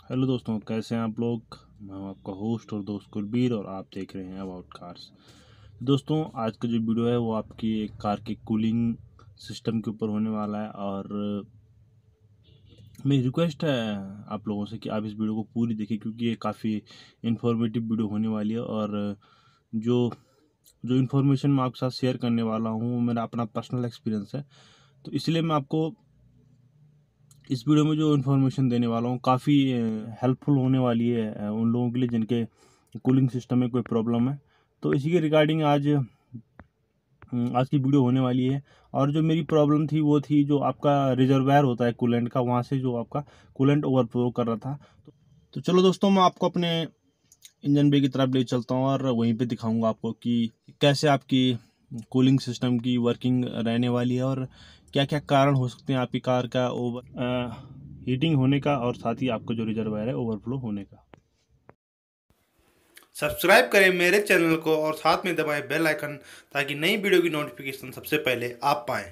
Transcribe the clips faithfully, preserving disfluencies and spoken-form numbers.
Hello दोस्तों, कैसे हैं आप लोग। मैं हूं आपका होस्ट और दोस्त कुलबीर और आप देख रहे हैं अबाउट कार्स। दोस्तों, आज का जो वीडियो है वो आपकी एक कार की कूलिंग सिस्टम के ऊपर होने वाला है। और मेरी रिक्वेस्ट है आप लोगों से कि आप इस वीडियो को पूरी देखिए, क्योंकि ये काफ़ी इन्फॉर्मेटिव वीडियो होने वाली है। और जो जो इन्फॉर्मेशन मैं आपके साथ शेयर करने वाला हूँ वो मेरा अपना पर्सनल एक्सपीरियंस है, तो इसलिए मैं आपको इस वीडियो में जो इन्फॉर्मेशन देने वाला हूँ काफ़ी हेल्पफुल होने वाली है अ, उन लोगों के लिए जिनके कूलिंग सिस्टम में कोई प्रॉब्लम है। तो इसी के रिगार्डिंग आज अम, आज की वीडियो होने वाली है। और जो मेरी प्रॉब्लम थी वो थी जो आपका रिजर्वायर होता है कूलेंट का, वहाँ से जो आपका कूलेंट ओवरफ्लो कर रहा था। तो, तो चलो दोस्तों, मैं आपको अपने इंजन बे की तरफ ले चलता हूँ और वहीं पे दिखाऊंगा आपको कि कैसे आपकी कूलिंग सिस्टम की वर्किंग रहने वाली है और क्या क्या कारण हो सकते हैं आपकी कार का ओवर हीटिंग होने का और साथ ही आपका जो रिजर्वायर है ओवरफ्लो होने का। सब्सक्राइब करें मेरे चैनल को और साथ में दबाएं बेल आइकन ताकि नई वीडियो की नोटिफिकेशन सबसे पहले आप पाएं।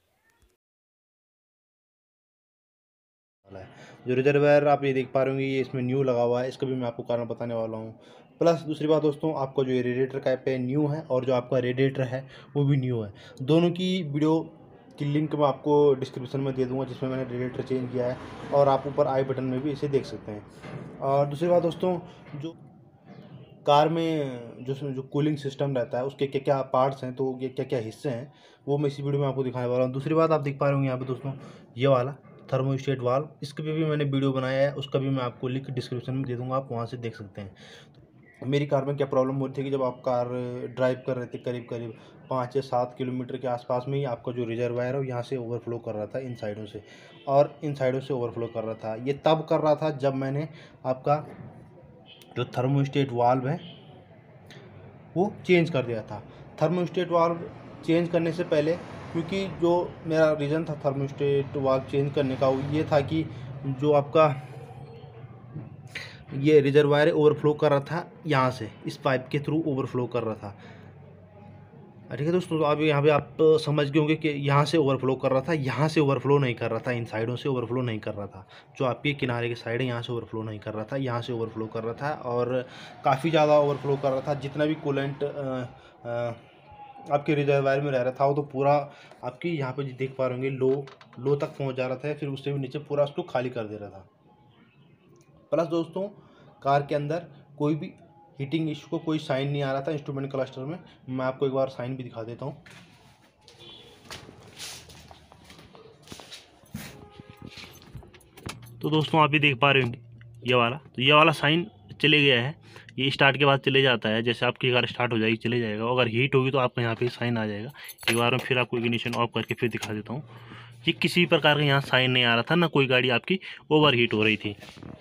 जो रिजर्वायर आप ये देख पा रहे होंगे, ये इसमें न्यू लगा हुआ है, इसका भी मैं आपको कारण बताने वाला हूँ। प्लस दूसरी बात दोस्तों, आपका जो ये रेडिएटर का पे न्यू है और जो आपका रेडिएटर है वो भी न्यू है। दोनों की वीडियो की लिंक मैं आपको डिस्क्रिप्शन में दे दूंगा, जिसमें मैंने रेडिएटर चेंज किया है, और आप ऊपर आई बटन में भी इसे देख सकते हैं। और दूसरी बात दोस्तों, जो कार में जो जो कूलिंग सिस्टम रहता है उसके क्या क्या पार्ट्स हैं, तो ये क्या क्या हिस्से हैं, वो मैं इसी वीडियो में आपको दिखाने वाला हूँ। दूसरी बात आप देख पा रहे होंगे यहाँ पे दोस्तों, ये वाला थर्मोस्टेट वाल्व, इसके पे भी मैंने वीडियो बनाया है, उसका भी मैं आपको लिंक डिस्क्रिप्शन में दे दूँगा, आप वहाँ से देख सकते हैं। मेरी कार में क्या प्रॉब्लम हो रही थी कि जब आप कार ड्राइव कर रहे थे करीब करीब पाँच या सात किलोमीटर के आसपास में ही आपका जो रिजर्वायर है यहाँ से ओवरफ्लो कर रहा था इन साइडों से, और इन साइडों से ओवरफ्लो कर रहा था। ये तब कर रहा था जब मैंने आपका जो थर्मोस्टेट वाल्व है वो चेंज कर दिया था। थर्मोस्टेट वाल्व चेंज करने से पहले, क्योंकि जो मेरा रीज़न था थर्मोस्टेट वाल्व चेंज करने का वो ये था कि जो आपका ये रिजर्वायर ओवरफ्लो कर रहा था, यहाँ से इस पाइप के थ्रू ओवरफ्लो कर रहा था। ठीक है दोस्तों, तो अब यहाँ पे आप समझ गए होंगे कि यहाँ से ओवरफ्लो कर रहा था, यहाँ से ओवरफ्लो नहीं कर रहा था, इन साइडों से ओवरफ्लो नहीं कर रहा था। जो आपके किनारे के साइड है यहाँ से ओवरफ्लो नहीं कर रहा था, यहाँ से ओवरफ्लो कर रहा था, और काफ़ी ज़्यादा ओवरफ्लो कर रहा था। जितना भी कूलेंट आपके रिजर्वायर में रह रहा था वो तो पूरा आपकी यहाँ पे देख पा रहे होंगे लो लो तक पहुँच जा रहा था, फिर उससे भी नीचे पूरा उसको खाली कर दे रहा था। प्लस दोस्तों, कार के अंदर कोई भी हीटिंग इशू को कोई साइन नहीं आ रहा था इंस्ट्रूमेंट क्लस्टर में। मैं आपको एक बार साइन भी दिखा देता हूँ। तो दोस्तों, आप ये देख पा रहे होंगे ये वाला, तो ये वाला साइन चले गया है, ये स्टार्ट के बाद चले जाता है। जैसे आपकी कार स्टार्ट हो जाएगी चले जाएगा, अगर हीट होगी तो आपका यहाँ पे साइन आ जाएगा। एक बार मैं फिर आपको इग्निशन ऑफ करके फिर दिखा देता हूँ। ये किसी प्रकार का यहाँ साइन नहीं आ रहा था, ना कोई गाड़ी आपकी ओवर हीट हो रही थी।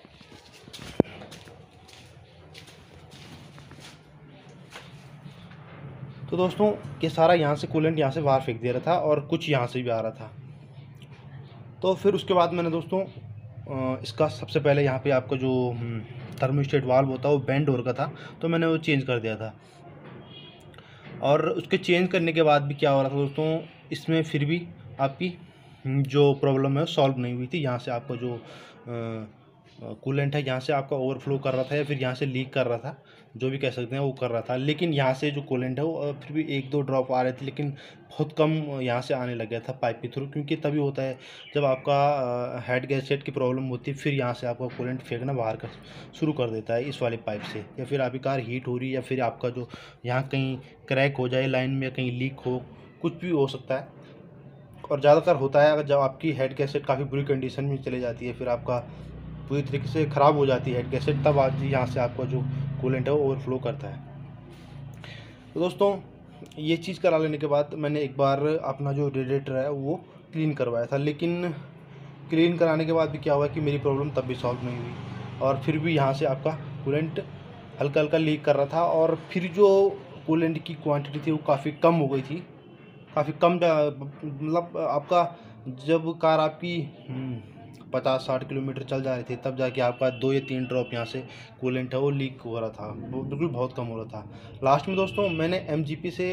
तो दोस्तों, ये सारा यहाँ से कूलेंट यहाँ से बाहर फेंक दे रहा था और कुछ यहाँ से भी आ रहा था। तो फिर उसके बाद मैंने दोस्तों इसका सबसे पहले यहाँ पे आपका जो थर्मोस्टेट वाल्व होता है वो बेंड हो रखा था, तो मैंने वो चेंज कर दिया था। और उसके चेंज करने के बाद भी क्या हो रहा था दोस्तों, इसमें फिर भी आपकी जो प्रॉब्लम है सॉल्व नहीं हुई थी। यहाँ से आपका जो कूलेंट है यहाँ से आपका ओवरफ्लो कर रहा था या फिर यहाँ से लीक कर रहा था, जो भी कह सकते हैं वो कर रहा था। लेकिन यहाँ से जो कूलेंट है वो फिर भी एक दो ड्रॉप आ रहे थे, लेकिन बहुत कम यहाँ से आने लग गया था पाइप के थ्रू। क्योंकि तभी होता है जब आपका हेड गैसकेट की प्रॉब्लम होती है, फिर यहाँ से आपका कूलेंट फेंकना बाहर कर शुरू कर देता है इस वाले पाइप से, या फिर आपकी कार हीट हो रही है, या फिर आपका जो यहाँ कहीं क्रैक हो जाए लाइन में, कहीं लीक हो, कुछ भी हो सकता है। और ज़्यादातर होता है अगर जब आपकी हेड गैसेट काफ़ी बुरी कंडीशन में चले जाती है, फिर आपका पूरी तरीके से ख़राब हो जाती है हेड गैसेट, तब आज यहाँ से आपका जो कूलेंट है वो ओवरफ्लो करता है। तो दोस्तों, ये चीज़ करा लेने के बाद मैंने एक बार अपना जो रेडिएटर है वो क्लीन करवाया था, लेकिन क्लीन कराने के बाद भी क्या हुआ कि मेरी प्रॉब्लम तब भी सॉल्व नहीं हुई, और फिर भी यहाँ से आपका कूलेंट हल्का हल्का लीक कर रहा था। और फिर जो कूलेंट की क्वांटिटी थी वो काफ़ी कम हो गई थी, काफ़ी कम, मतलब आपका जब कार आपकी पचास साठ किलोमीटर चल जा रही थी तब जाके आपका दो या तीन ड्रॉप यहाँ से कूलेंट है वो लीक हो रहा था, वो बिल्कुल बहुत कम हो रहा था। लास्ट में दोस्तों मैंने एम जी पी से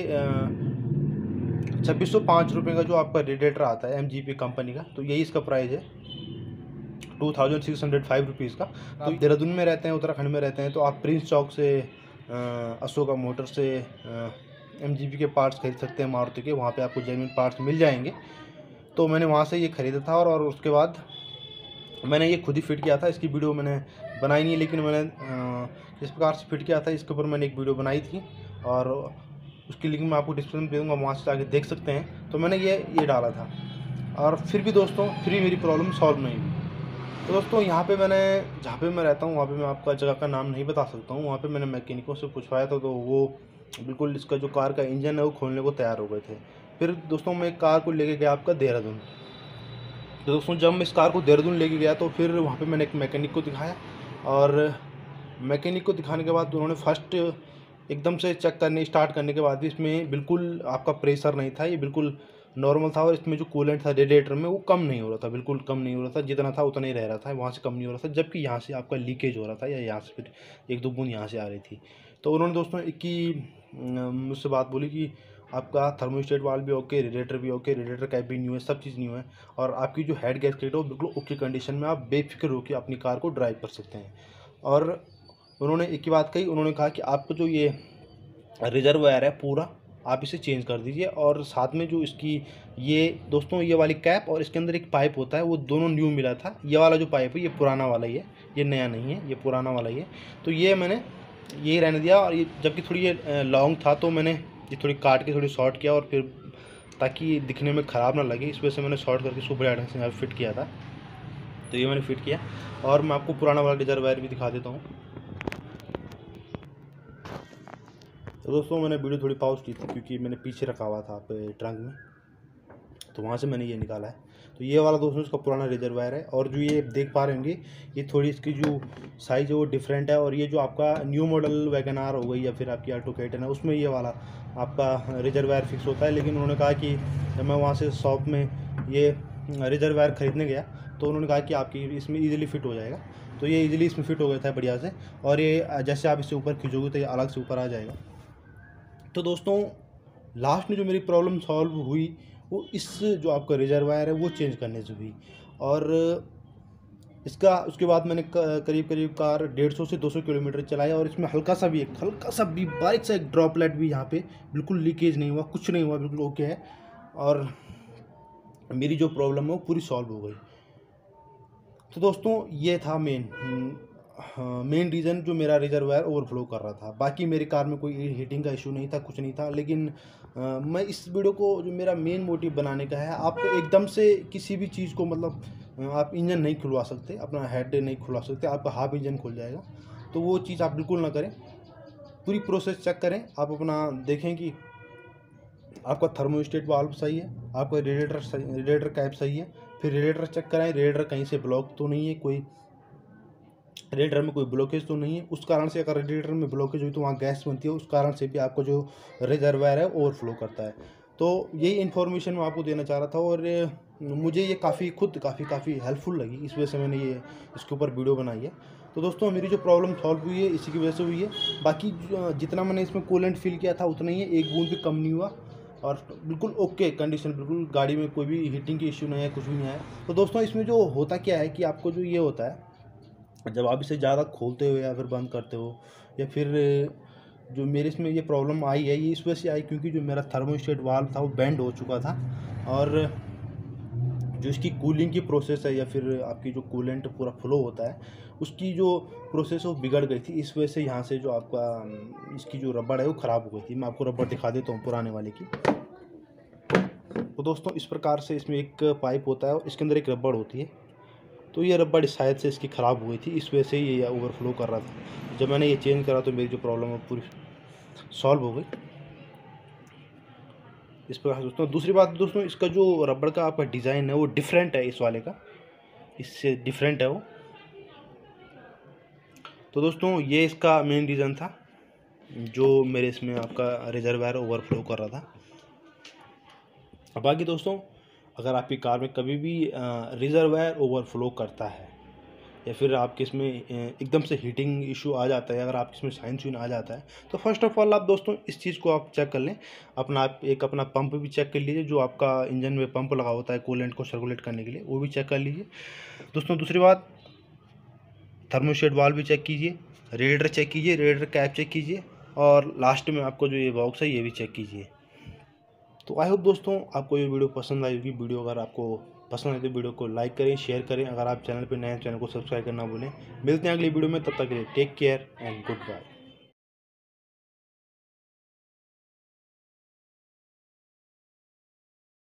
छब्बीस सौ पाँच रुपये का जो आपका रेडिएटर आता है एम जी पी कंपनी का, तो यही इसका प्राइस है। Two thousand six hundred five rupees का। तो देहरादून में रहते हैं, उत्तराखंड में रहते हैं, तो आप प्रिंस चौक से अशोका मोटर से एम जी बी के पार्ट्स खरीद सकते हैं मारुति के, वहाँ पे आपको जेन्युइन पार्ट्स मिल जाएंगे। तो मैंने वहाँ से ये ख़रीदा था और, और उसके बाद मैंने ये खुद ही फिट किया था। इसकी वीडियो मैंने बनाई नहीं है, लेकिन मैंने इस प्रकार से फिट किया था, इसके ऊपर मैंने एक वीडियो बनाई थी और उसकी लिंक मैं आपको डिस्क्रिप्शन में दे दूँगा, वहाँ से आके देख सकते हैं। तो मैंने ये ये डाला था और फिर भी दोस्तों फिर भी मेरी प्रॉब्लम सॉल्व नहीं हुई। तो दोस्तों यहाँ पे मैंने जहाँ पे मैं रहता हूँ वहाँ पे मैं आपका जगह का नाम नहीं बता सकता हूँ, वहाँ पे मैंने मैकेनिकों से पूछवाया था, तो वो बिल्कुल इसका जो कार का इंजन है वो खोलने को तैयार हो गए थे। फिर दोस्तों मैं कार को लेके गया आपका देहरादून। तो दोस्तों जब मैं इस कार को देहरादून लेके गया तो फिर वहाँ पे मैंने एक मैकेनिक को दिखाया और मैकेनिक को दिखाने के बाद उन्होंने फर्स्ट एकदम से चेक करने स्टार्ट करने के बाद भी इसमें बिल्कुल आपका प्रेशर नहीं था, ये बिल्कुल नॉर्मल था और इसमें जो कूलेंट था रेडिएटर में वो कम नहीं हो रहा था, बिल्कुल कम नहीं हो रहा था, जितना था उतना ही रह रहा था, वहाँ से कम नहीं हो रहा था, जबकि यहाँ से आपका लीकेज हो रहा था या यहाँ से फिर एक दो बूंद यहाँ से आ रही थी। तो उन्होंने दोस्तों एक की मुझसे बात बोली कि आपका थर्मोस्टेट वाल्व भी ओके, रेडिएटर भी ओके, रेडिएटर कैप भी न्यू है, सब चीज़ न्यू है और आपकी जो हेड गैस्केट है वो बिल्कुल ओके कंडीशन में, आप बेफिक्र होकर अपनी कार को ड्राइव कर सकते हैं। और उन्होंने एक ही बात कही, उन्होंने कहा कि आपको जो ये रिजर्वायर है पूरा आप इसे चेंज कर दीजिए और साथ में जो इसकी ये दोस्तों ये वाली कैप और इसके अंदर एक पाइप होता है वो दोनों न्यू मिला था। ये वाला जो पाइप है ये पुराना वाला ही है, ये नया नहीं है, ये पुराना वाला ही है। तो ये मैंने यही रहने दिया और ये जबकि थोड़ी ये लॉन्ग था तो मैंने ये थोड़ी काट के थोड़ी शॉर्ट किया और फिर ताकि दिखने में ख़राब ना लगे इस वजह से मैंने शॉर्ट करके सुपर आइटम से यहाँ फिट किया था। तो ये मैंने फिट किया और मैं आपको पुराना वाला रिजर्वायर भी दिखा देता हूँ। तो दोस्तों मैंने वीडियो थोड़ी पॉज की थी क्योंकि मैंने पीछे रखा हुआ था ट्रंक में, तो वहाँ से मैंने ये निकाला है। तो ये वाला दोस्तों इसका पुराना रिजर्वायर है और जो ये देख पा रहे होंगे ये थोड़ी इसकी जो साइज़ है वो डिफरेंट है और ये जो आपका न्यू मॉडल वैगन आर हो गई या फिर आपकी ऑल्टो के टेन है उसमें ये वाला आपका रिजर्वायर फिक्स होता है। लेकिन उन्होंने कहा कि जब मैं वहाँ से शॉप में ये रिजर्वायर ख़रीदने गया तो उन्होंने कहा कि आपकी इसमें ईजिली फिट हो जाएगा। तो ये ईजिली इसमें फिट हो गया था बढ़िया से और ये जैसे आप इससे ऊपर खींचोगे तो ये अलग से ऊपर आ जाएगा। तो दोस्तों लास्ट में जो मेरी प्रॉब्लम सॉल्व हुई वो इस जो आपका रिजर्वायर है वो चेंज करने से हुई और इसका उसके बाद मैंने करीब करीब कार डेढ़ सौ से दो सौ किलोमीटर चलाया और इसमें हल्का सा भी एक हल्का सा भी बारीक सा एक ड्रॉपलेट भी यहाँ पे बिल्कुल लीकेज नहीं हुआ, कुछ नहीं हुआ, बिल्कुल ओके है और मेरी जो प्रॉब्लम है वो पूरी सॉल्व हो गई। तो दोस्तों ये था मेन मेन रीज़न जो मेरा रिजर्वायर ओवरफ्लो कर रहा था। बाकी मेरी कार में कोई हीटिंग का इशू नहीं था, कुछ नहीं था। लेकिन आ, मैं इस वीडियो को जो मेरा मेन मोटिव बनाने का है, आप एकदम से किसी भी चीज़ को मतलब आप इंजन नहीं खुलवा सकते, अपना हेड नहीं खुलवा सकते, आपका हाफ इंजन खुल जाएगा। तो वो चीज़ आप बिल्कुल ना करें, पूरी प्रोसेस चेक करें। आप अपना देखें कि आपका थर्मोस्टेट वाल्व सही है, आपका रेडिएटर रेडिएटर कैप सही है, फिर रेडिएटर चेक कराएं रेडिएटर कहीं से ब्लॉक तो नहीं है, कोई रेडिएटर में कोई ब्लॉकेज तो नहीं है। उस कारण से अगर रेडिएटर में ब्लॉकेज हुई तो वहाँ गैस बनती है, उस कारण से भी आपको जो रिजर्वायर है ओवरफ्लो करता है। तो यही इन्फॉर्मेशन मैं आपको देना चाह रहा था और मुझे ये काफ़ी खुद काफ़ी काफ़ी हेल्पफुल लगी, इस वजह से मैंने ये इसके ऊपर वीडियो बनाई है। तो दोस्तों मेरी जो प्रॉब्लम सॉल्व हुई है इसी की वजह से हुई है। बाकी जितना मैंने इसमें कूलेंट फिल किया था उतना ही है, एक बूंद भी कम नहीं हुआ और बिल्कुल ओके कंडीशन, बिल्कुल गाड़ी में कोई भी हीटिंग की इश्यू नहीं है, कुछ भी नहीं आया। तो दोस्तों इसमें जो होता क्या है कि आपको जो ये होता है जब आप इसे ज़्यादा खोलते हो या फिर बंद करते हो या फिर जो मेरे इसमें ये प्रॉब्लम आई है ये इस वजह से आई क्योंकि जो मेरा थर्मोस्टेट वाल्व था वो बेंड हो चुका था और जो इसकी कूलिंग की प्रोसेस है या फिर आपकी जो कूलेंट पूरा फ्लो होता है उसकी जो प्रोसेस है वो बिगड़ गई थी। इस वजह से यहाँ से जो आपका इसकी जो रबड़ है वो ख़राब हो गई थी। मैं आपको रबड़ दिखा देता हूँ पुराने वाले की। तो दोस्तों इस प्रकार से इसमें एक पाइप होता है और इसके अंदर एक रबड़ होती है। तो ये रबड़ शायद से इसकी ख़राब हुई थी, इस वजह से ये ओवरफ्लो कर रहा था। जब मैंने ये चेंज करा तो मेरी जो प्रॉब्लम है पूरी सॉल्व हो गई। इस प्रकार दोस्तों दूसरी बात दोस्तों इसका जो रबड़ का आपका डिज़ाइन है वो डिफरेंट है, इस वाले का इससे डिफरेंट है वो। तो दोस्तों ये इसका मेन रीज़न था जो मेरे इसमें आपका रिजर्वायर ओवरफ्लो कर रहा था। बाकी दोस्तों अगर आपकी कार में कभी भी रिजर्वायर ओवरफ्लो करता है या फिर आपके इसमें एकदम से हीटिंग इशू आ जाता है, अगर आपके इसमें शाइन शुइन आ जाता है, तो फर्स्ट ऑफ ऑल आप दोस्तों इस चीज़ को आप चेक कर लें। अपना आप एक अपना पंप भी चेक कर लीजिए, जो आपका इंजन में पंप लगा होता है कूलेंट को सर्कुलेट करने के लिए, वो भी चेक कर लीजिए दोस्तों। दूसरी बात, थर्मोस्टेट वाल्व भी चेक कीजिए, रेडिएटर चेक कीजिए, रेडिएटर कैप चेक कीजिए, और लास्ट में आपको जो ये बॉक्स है ये भी चेक कीजिए। तो आई होप दोस्तों आपको ये वीडियो पसंद आई होगी। वीडियो अगर आपको पसंद आए तो वीडियो को लाइक करें, शेयर करें। अगर आप चैनल पर नए हैं, चैनल को सब्सक्राइब करना भूलें। मिलते हैं अगली वीडियो में, तब तक के लिए take care and good bye.